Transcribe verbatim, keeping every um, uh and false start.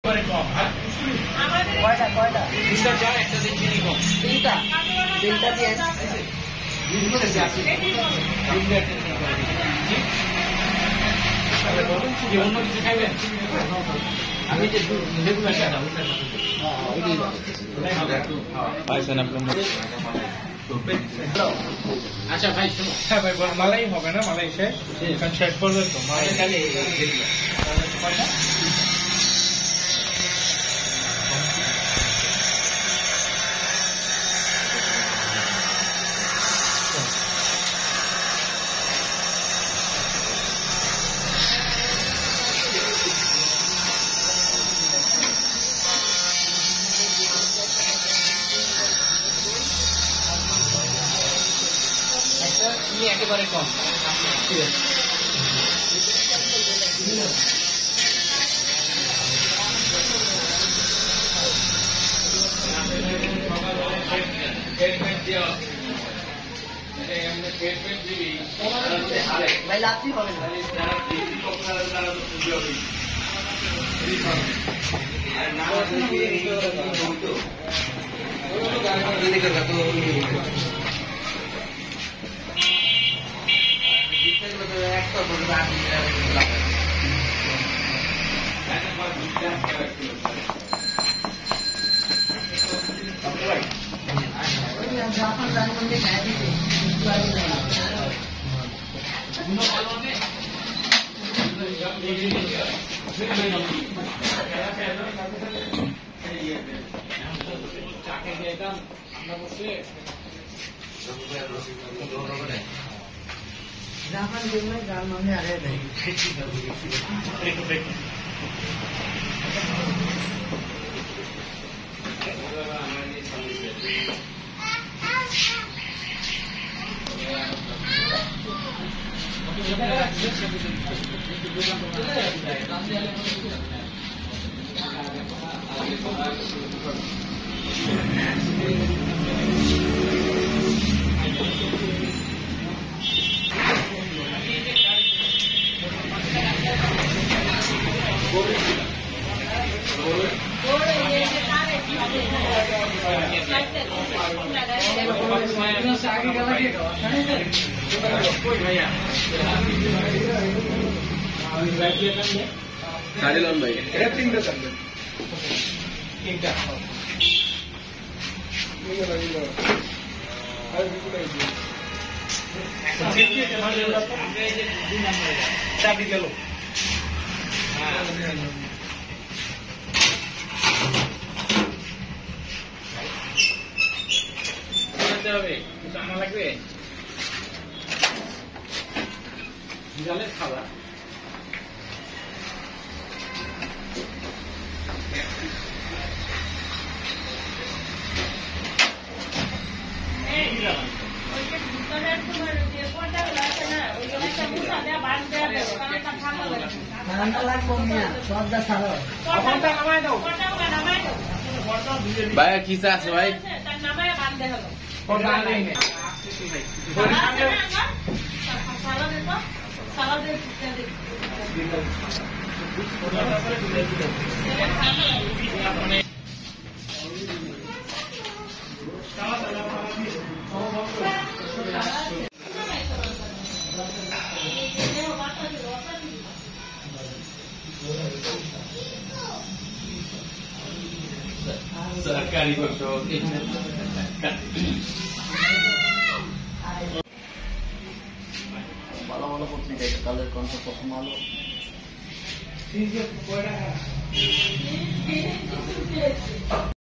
করে কম আর কয়টা কয়টা দুইটা চা একটা দিন চিনি কম তিনটা তিনটা দিয়ে বিভিন্ন দেশে আছে অন্য কিছু খাইবেন আমি যে রেগুলার চা দাও পাইছেন আপনার আচ্ছা ভাই শুনো হ্যাঁ ভাই মালাই হবে না মালাই শেষ কারণ শেষ পর্যন্ত মালাই খালি একেবারে কম ঠিক আছে ভাই লাচ্ছি হবে না জাপান দেখলে গান মানে আরে নেই साढ़े लाल भाई तीन का तीन का चाबी चलो জানা লাগবে জলের খাবার ভাই কি আছে ভাই सरकारी बच्चों ভালো ভালো পত্রিকা কালের কণ্ঠ প্রথম আলো